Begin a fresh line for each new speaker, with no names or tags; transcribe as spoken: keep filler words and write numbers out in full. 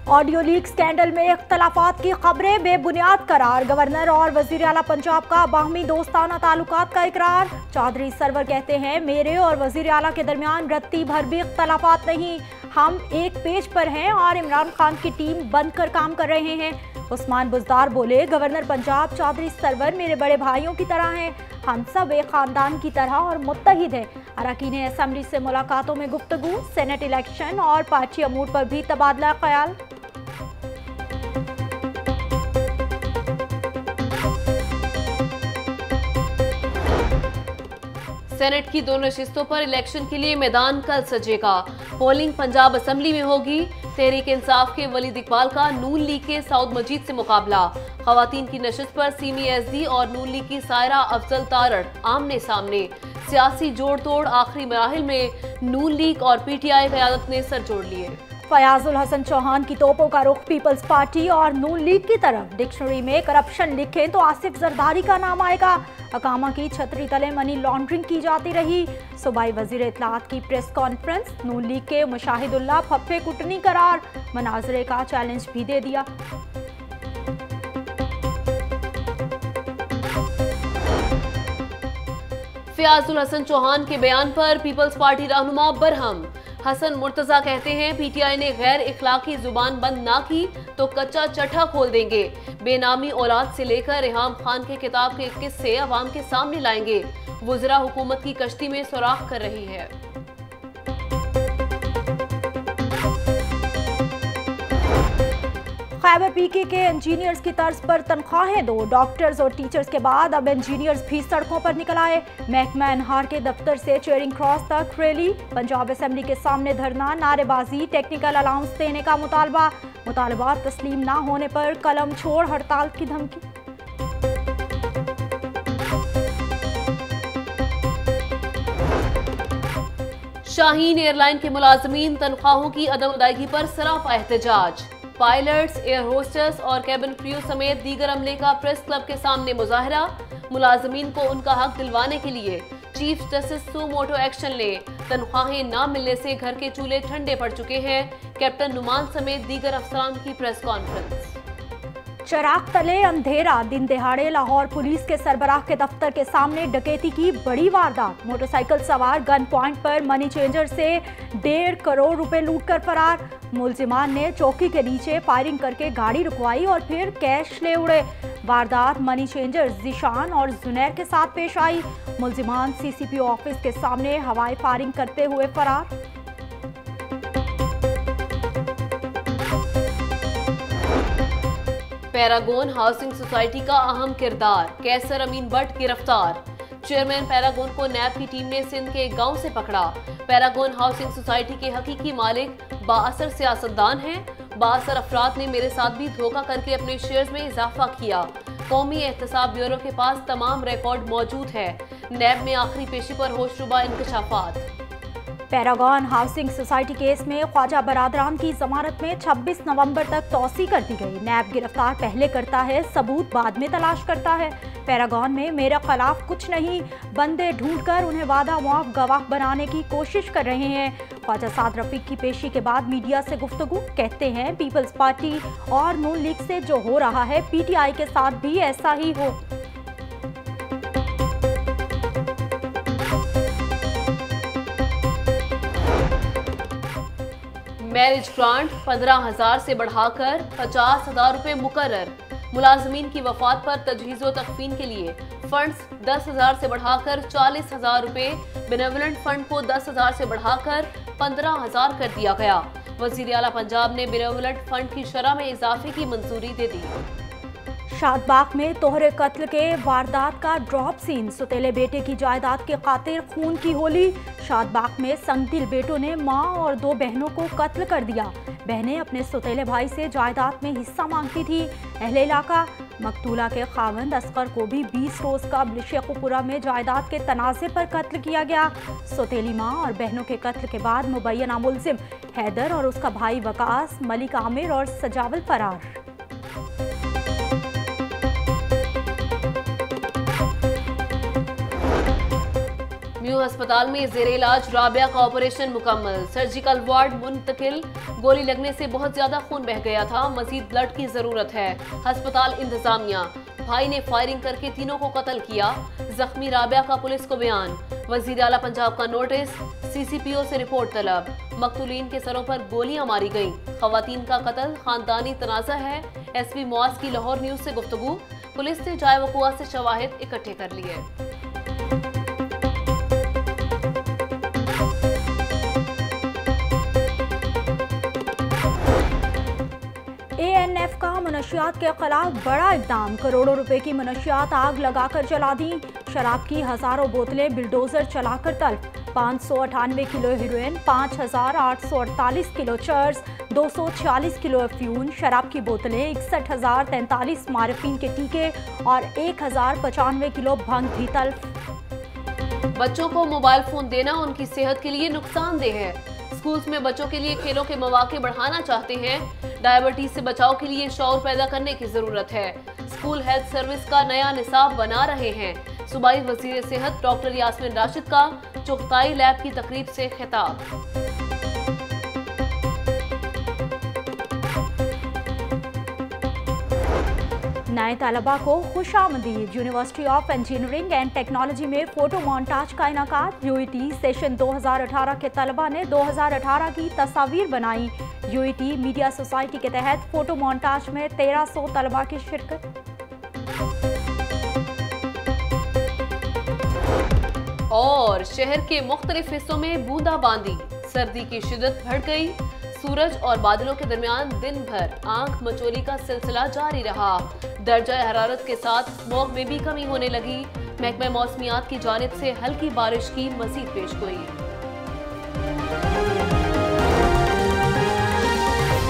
Audio leak scandal में इख्तलाफात की खबरें बेबुनियाद करार। गवर्नर और वजीर आला पंजाब का बाहमी दोस्ताना ताल्लुकात का इकरार। चौधरी सरवर कहते हैं मेरे और वजीर आला के दरमियान रत्ती भर भी इख्तलाफात नहीं, हम एक पेज पर हैं और इमरान खान की टीम बनकर काम कर रहे हैं। उस्मान बुजदार बोले गवर्नर पंजाब चौधरी सरवर मेरे बड़े भाइयों की तरह हैं, हम सब एक खानदान की तरह और मुत्तहिद हैं। अरकान असेंबली से मुलाकातों में गुफ्तगू, सेनेट इलेक्शन और पार्टी अमूर पर भी तबादला ख्याल।
सेनेट की दोनों नशिस्तों पर इलेक्शन के लिए मैदान कल सजेगा। पोलिंग पंजाब असेंबली में होगी। तहरीक इंसाफ के वलीद इकबाल का नून लीग के साउद मजीद से मुकाबला। खवातीन की नशिस्त पर सीमी एसडी और नून लीग की सायरा अफजल तारड़ आमने सामने। सियासी जोड़ तोड़ आखिरी मराहिल में नून लीग और पीटीआई क़यादत ने सर जोड़ लिए।
फयाजुल हसन चौहान की तोपों का रुख पीपल्स पार्टी और नून लीग की तरफ। डिक्शनरी में करप्शन लिखें तो आसिफ जरदारी का नाम आएगा। अकामा की छतरी तले मनी लॉन्ड्रिंग की जाती रही। सूबाई वजीर इत्तलात की प्रेस कॉन्फ्रेंस। नून लीग के मुशाहिदुल्लाह फप्पे कुटनी करार, मनाजरे का चैलेंज भी दे दिया।
फयाजुल हसन चौहान के बयान पर पीपल्स पार्टी रहनुमा बरहम। हसन मुर्तजा कहते हैं पीटीआई ने गैर इखलाकी जुबान बंद ना की तो कच्चा चट्टा खोल देंगे। बेनामी औलाद से लेकर रेहाम खान के किताब के किस्से अवाम के सामने लाएंगे। वुज़रा हुकूमत की कश्ती में सुराख कर रही है।
खैबर पीके के इंजीनियर्स की तर्ज पर तनख्वाहें दो। डॉक्टर्स और टीचर्स के बाद अब इंजीनियर्स भी सड़कों पर निकल आए। महकमा अनहार के दफ्तर से चेयरिंग क्रॉस तक रैली। पंजाब असेंबली के सामने धरना, नारेबाजी, टेक्निकल अलाउंस देने का मुतालबा। मुतालबात तस्लीम ना होने पर कलम छोड़ हड़ताल की धमकी।
शाहीन एयरलाइन के मुलाजमीन तनख्वाहों की अदम अदायगी पर सरापा एहतजाज। पायलट्स, एयर होस्टेस और कैबिन क्रू समेत दीगर अमले का प्रेस क्लब के सामने मुजाहरा। मुलाजमीन को उनका हक दिलवाने के लिए chief justice suo motu action ले। तनख्वाहें ना मिलने से घर के चूल्हे ठंडे पड़ चुके हैं। कैप्टन नुमान समेत दीगर अफसरान की प्रेस कॉन्फ्रेंस।
चराग तले अंधेरा। दिन दिहाड़े लाहौर पुलिस के सरबराह के दफ्तर के सामने डकैती की बड़ी वारदात। मोटरसाइकिल सवार गन पॉइंट पर मनी चेंजर से डेढ़ करोड़ रुपए लूटकर फरार। मुलजिमान ने चौकी के नीचे फायरिंग करके गाड़ी रुकवाई और फिर कैश ले उड़े। वारदात मनी चेंजर जिशान और जुनैर के साथ पेश आई। मुलजिमान सीसीपी ऑफिस के सामने हवाई फायरिंग करते हुए फरार।
पैरागोन हाउसिंग सोसाइटी का अहम किरदार। कैसर अमीन भट्ट गिरफ्तार। चेयरमैन पैरागोन को नैब की टीम ने सिंध के एक गांव से पकड़ा। पैरागोन हाउसिंग सोसाइटी के हकीकी मालिक बाअसर सियासतदान हैं। बाअसर अफराद ने मेरे साथ भी धोखा करके अपने शेयर्स में इजाफा किया। कौमी एहतसाब ब्यूरो के पास तमाम रिकॉर्ड मौजूद है। नैब में आखिरी पेशी पर होशरुबा इंकशाफात।
पैरागॉन हाउसिंग सोसाइटी केस में ख्वाजा बरादरान की जमानत में छब्बीस नवंबर तक तौसी कर दी गई। नैब गिरफ्तार पहले करता है, सबूत बाद में तलाश करता है। पैरागॉन में मेरे खिलाफ कुछ नहीं, बंदे ढूंढकर उन्हें वादा मुआफ गवाह बनाने की कोशिश कर रहे हैं। ख्वाजा साद रफीक की पेशी के बाद मीडिया से गुफ्तगू। कहते हैं पीपल्स पार्टी और नून लीग से जो हो रहा है पीटीआई के साथ भी ऐसा ही हो।
मैरिज ग्रांट पंद्रह हजार से बढ़ाकर पचास हजार रुपए मुकर्रर। मुलाजमीन की वफात पर तजहीज़ो तकफीन के लिए फंड्स दस हजार से बढ़ाकर चालीस हजार रुपए, बेनेवलेंट फंड को दस हजार से बढ़ाकर पंद्रह हजार कर दिया गया। वजीर आला पंजाब ने बेनेवलेंट फंड की शरह में इजाफे की मंजूरी दे दी।
शादबाग में तोहरे कत्ल के वारदात का ड्रॉप सीन। सुतेले बेटे की जायदाद के खातिर खून की होली। शादबाग में संगदिल बेटों ने मां और दो बहनों को कत्ल कर दिया। बहनें अपने सुतेले भाई से जायदाद में हिस्सा मांगती थी। अहले इलाका मकतूला के खावंद असगर को भी बीस रोज का शेखुपुरा में जायदाद के तनाज़े पर कत्ल किया गया। सुतेली मां और बहनों के कत्ल के बाद मुबैना मुलजिम हैदर और उसका भाई वकास, मलिक आमिर और सजावल फरार।
न्यू अस्पताल में जेर इलाज राबिया का ऑपरेशन मुकम्मल, सर्जिकल वार्ड मुंतकिल। गोली लगने से बहुत ज्यादा खून बह गया था, मजीद ब्लड की जरूरत है। अस्पताल इंतजामिया, भाई ने फायरिंग करके तीनों को कत्ल किया। जख्मी राबिया का पुलिस को बयान। वजीर आला पंजाब का नोटिस, सीसीपीओ से रिपोर्ट तलब। मकतूलीन के सरों पर गोलियां मारी गईं। खवातीन का कत्ल खानदानी तनाज़ा है। एसपी नवाज की लाहौर न्यूज से गुफ्तगू। पुलिस ने जाए वकुआ से शवाहिद इकट्ठे कर लिए।
ए एन एफ का मनशियात के खिलाफ बड़ा इकदाम, करोड़ों रुपए की मनशियात आग लगाकर जला दी। शराब की हजारों बोतलें बिल्डोजर चलाकर तल्फ। पाँच सौ अठानवे किलो हीरोइन, पाँच हजार आठ सौ अड़तालीस किलो चर्स, दो सौ छियालीस किलो अफ्यून, शराब की बोतलें, इकसठ हजार तैंतालीस मारफीन के टीके और एक हजार पचानवे किलो भंग भी तल्फ।
बच्चों को मोबाइल फोन देना उनकी सेहत के लिए नुकसानदेह है। स्कूल्स में बच्चों के लिए खेलों के मौके बढ़ाना चाहते हैं। डायबिटीज से बचाव के लिए शौर पैदा करने की जरूरत है। स्कूल हेल्थ सर्विस का नया निसाब बना रहे हैं। सूबाई वजीर सेहत डॉक्टर यास्मीन राशिद का चुगताई लैब की तकरीब से खिताब।
नए तलबा को खुशामदीद। University of engineering and technology में फोटो मोन्टाज का इनाकात। यूईटी सेशन दो हज़ार अठारह के तलबा ने दो हज़ार अठारह की तस्वीर बनाई। यूईटी मीडिया सोसाइटी के तहत फोटो मोन्टाज में तेरह सौ तलबा की शिरकत।
और शहर के मुख्तलिफ हिस्सों में बूंदाबांदी, सर्दी की शिद्दत बढ़ गई। सूरज और बादलों के दरमियान दिन भर आंख मचोली का सिलसिला जारी रहा। दर्जा हरारत के साथ स्मॉग में भी कमी होने लगी। महकमा मौसमियात की जानिब से हल्की बारिश की मजीद पेशगोई।